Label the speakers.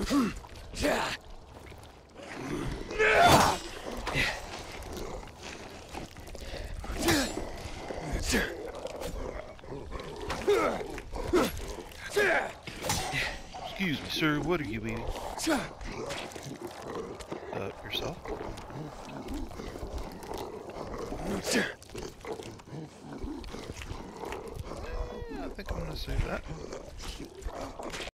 Speaker 1: Excuse me, sir, what are you eating? Yourself? I think I'm gonna save that.